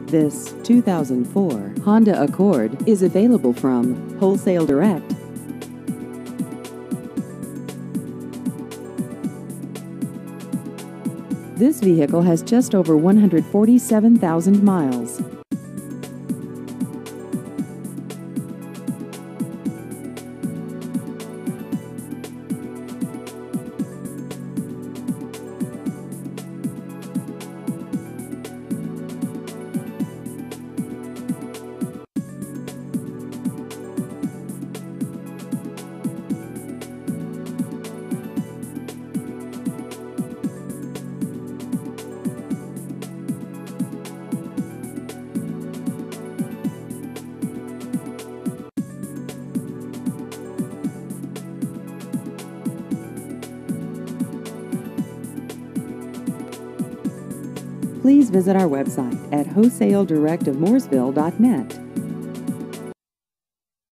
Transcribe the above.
This 2004 Honda Accord is available from Wholesale Direct. This vehicle has just over 147,000 miles. Please visit our website at wholesaledirectofmooresville.net.